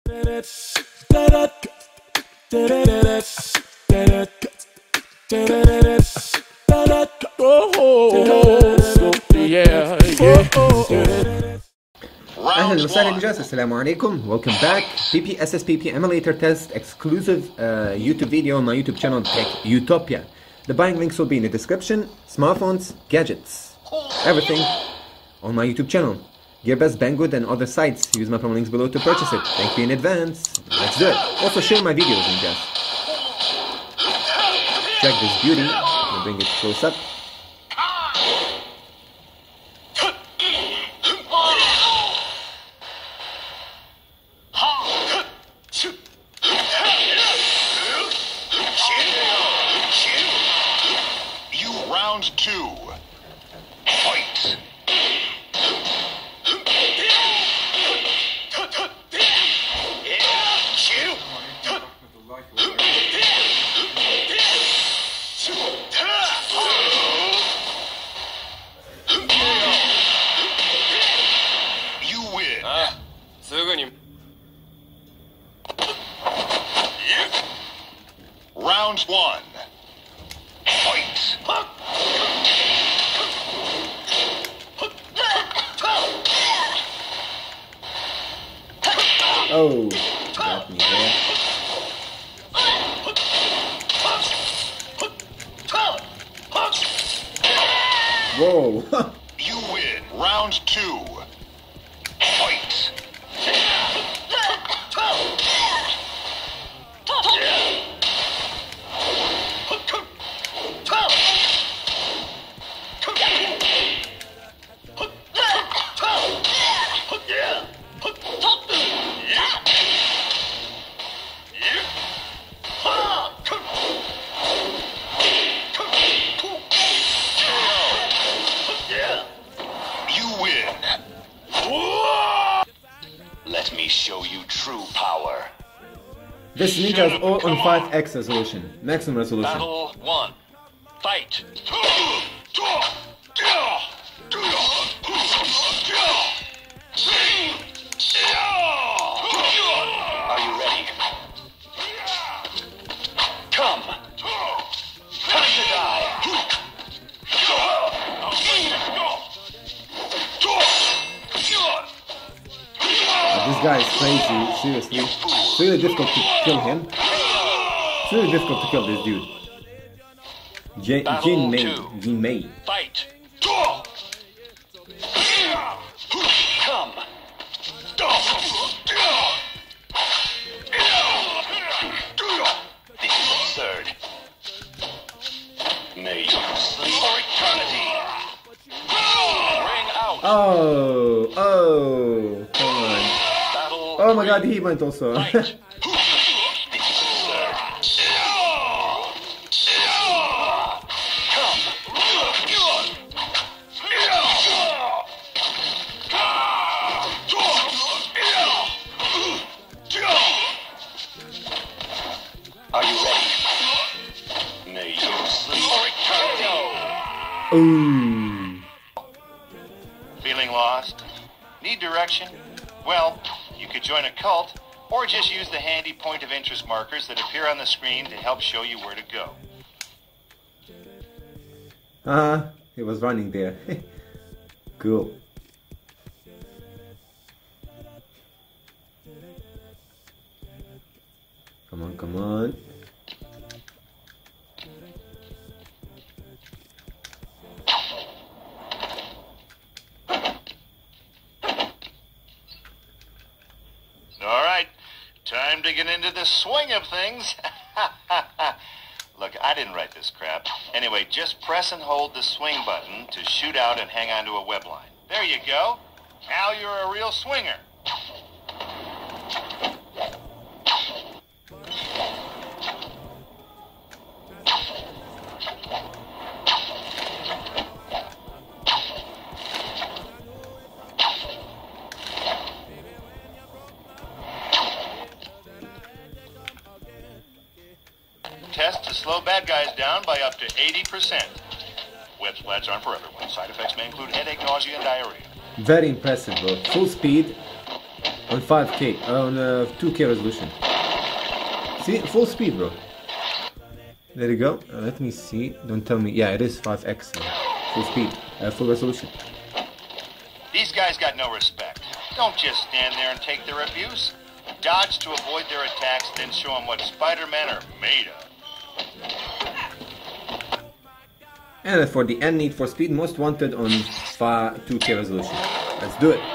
أهلا وسهلا جاس السلام عليكم. Welcome back. SSPP emulator test exclusive YouTube video on my YouTube channel Tech Utopia. The buying links will be in the description. Smartphones, gadgets, everything on my YouTube channel. Gearbest, Banggood and other sites. Use my promo links below to purchase it. Thank you in advance. Let's do it. Also share my videos in Jazz. Check this beauty. I'll bring it close up. Round two. Fight. You win. Round one. Fight. Oh, got me there. Whoa. You win. Round two. Fight. Let me show you true power. This ninja is all on 5x resolution, maximum resolution. Battle one. Fight. Are you ready? Come. Time to die. This guy is crazy, seriously. It's really difficult to kill him. It's really difficult to kill this dude. Jin Mei. Fight. Come. This is absurd. May you sleep for eternity. Ring out. Oh, come on. Oh my god, he went also. Are you ready? May you sleep for eternity. Ooh. Feeling lost? Need direction? Well, you could join a cult, or just use the handy point of interest markers that appear on the screen to help show you where to go. He was running there. Cool. Come on, come on. Alright, time to get into the swing of things. Look, I didn't write this crap. Anyway, just press and hold the swing button to shoot out and hang onto a web line. There you go. Now you're a real swinger. Test to slow bad guys down by up to 80%. Web splats aren't for everyone. Side effects may include headache, nausea, and diarrhea. Very impressive, bro. Full speed. On 5K, on 2K resolution. See, full speed, bro. There you go. Let me see. Don't tell me. Yeah, it is 5X. Full speed, full resolution. These guys got no respect. Don't just stand there and take their abuse. Dodge to avoid their attacks, then show them what Spider-Man are made of. And for the end, Need for Speed Most Wanted on 2K resolution. Let's do it.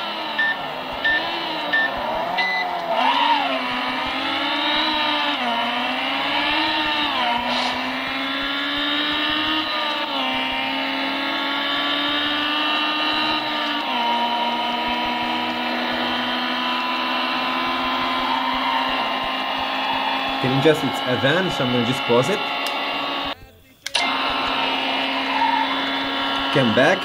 Can you just, it's a van, so I'm gonna just pause it. Come back.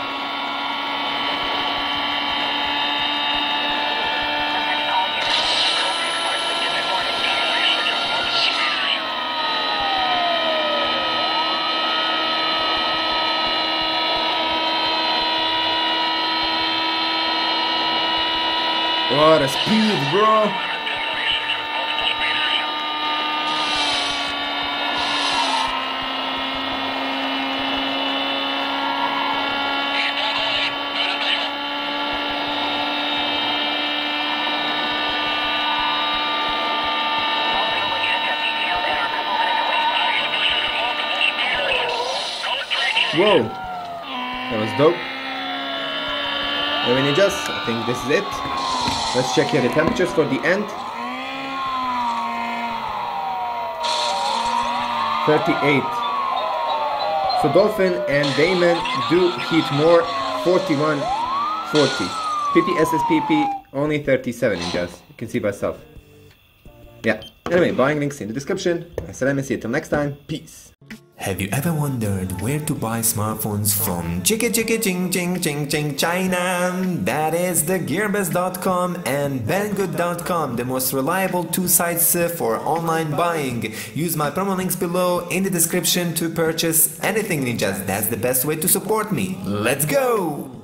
What a speed, bro! Whoa, that was dope. Anyway, ninjas, I think this is it. Let's check here the temperatures for the end. 38. So Dolphin and Damon do heat more. 41, 40. PPSSPP only 37 ninjas. You can see by yourself. Yeah. Anyway, buying links in the description. Assalamu, see you till next time. Peace. Have you ever wondered where to buy smartphones from China? That is the Gearbest.com and Banggood.com, the most reliable two sites for online buying. Use my promo links below in the description to purchase anything, ninjas. That's the best way to support me. Let's go!